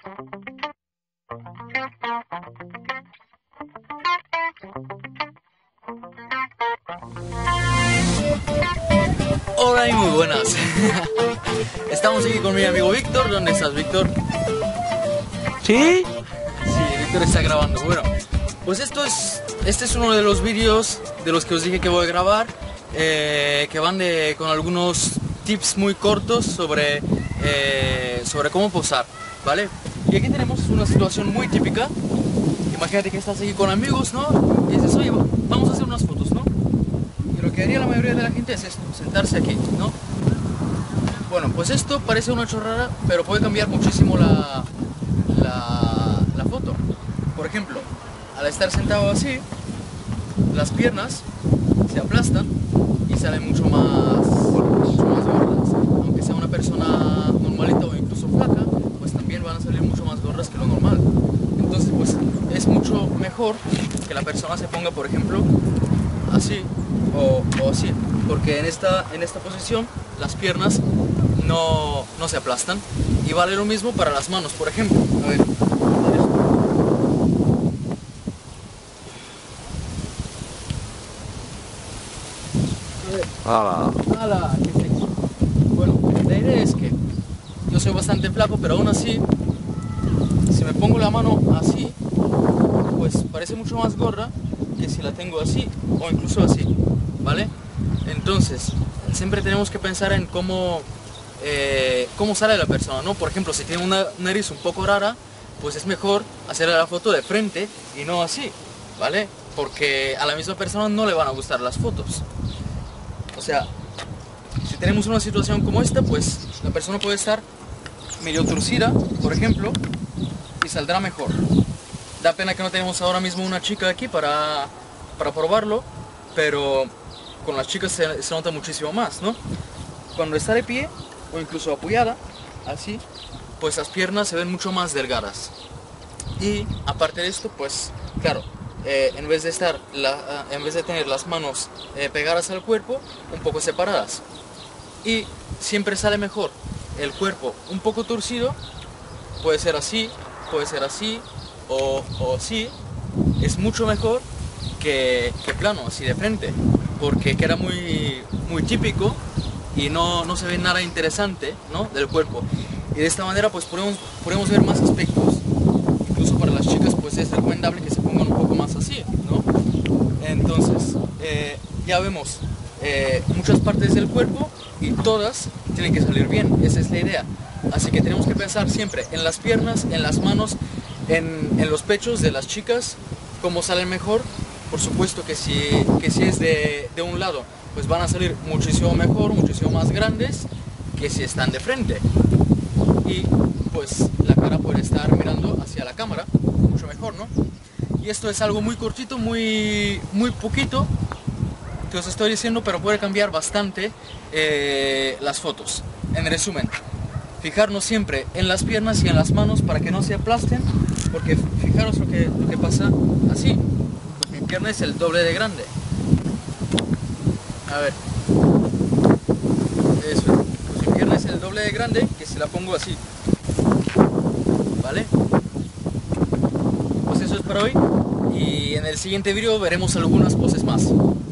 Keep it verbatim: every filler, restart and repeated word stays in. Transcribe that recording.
Hola y muy buenas. Estamos aquí con mi amigo Víctor. ¿Dónde estás, Víctor? ¿Sí? Sí, Víctor está grabando. Bueno, pues esto es, este es uno de los vídeos de los que os dije que voy a grabar, eh, que van de, con algunos tips muy cortos sobre, eh, sobre cómo posar, ¿vale? Y aquí tenemos una situación muy típica. Imagínate que estás aquí con amigos, ¿no? Y dices, oye, vamos a hacer unas fotos, ¿no? Y lo que haría la mayoría de la gente es esto, sentarse aquí, ¿no? Bueno, pues esto parece una chorrada, pero puede cambiar muchísimo la, la, la foto. Por ejemplo, al estar sentado así, las piernas se aplastan y salen mucho más, mucho más gordas. Aunque sea una persona normalita o incluso flaca, pues también van a salir mucho más gordas que lo normal. Entonces, pues es mucho mejor que la persona se ponga, por ejemplo, así o, o así, porque en esta, en esta posición las piernas no, no se aplastan. Y vale lo mismo para las manos, por ejemplo. A ver, ¡Hala! ¡Hala! ¡Qué sexy! Bueno, la idea es que yo soy bastante flaco, pero aún así, si me pongo la mano así, pues parece mucho más gorda que si la tengo así o incluso así, ¿vale? Entonces, siempre tenemos que pensar en cómo, eh, cómo sale la persona, ¿no? Por ejemplo, si tiene una nariz un poco rara, pues es mejor hacerle la foto de frente y no así, ¿vale? Porque a la misma persona no le van a gustar las fotos. O sea, si tenemos una situación como esta, pues la persona puede estar medio torcida, por ejemplo, y saldrá mejor. Da pena que no tenemos ahora mismo una chica aquí para, para probarlo, pero con las chicas se, se nota muchísimo más, ¿no? Cuando está de pie, o incluso apoyada, así, pues las piernas se ven mucho más delgadas. Y aparte de esto, pues, claro, eh, en vez de estar, la, en vez de tener las manos eh, pegadas al cuerpo, un poco separadas. Y siempre sale mejor el cuerpo un poco torcido, puede ser así, puede ser así, o, o así, es mucho mejor que, que plano, así de frente, porque queda muy, muy típico y no, no se ve nada interesante, ¿no?, del cuerpo. Y de esta manera pues podemos, podemos ver más aspectos. Incluso para las chicas pues es recomendable que se pongan un poco más así, ¿no? Entonces, eh, ya vemos eh, muchas partes del cuerpo y todas tienen que salir bien, esa es la idea. Así que tenemos que pensar siempre en las piernas, en las manos, en, en los pechos de las chicas, cómo salen mejor. Por supuesto que si, que si es de, de un lado, pues van a salir muchísimo mejor, muchísimo más grandes que si están de frente. Y pues la cara puede estar mirando hacia la cámara, mucho mejor, ¿no? Y esto es algo muy cortito, muy, muy poquito que os estoy diciendo, pero puede cambiar bastante eh, las fotos. En resumen, fijarnos siempre en las piernas y en las manos para que no se aplasten, porque fijaros lo que, lo que pasa así. Pues mi pierna es el doble de grande. A ver. Eso es. Pues mi pierna es el doble de grande que si la pongo así. ¿Vale? Pues eso es para hoy. Y en el siguiente vídeo veremos algunas poses más.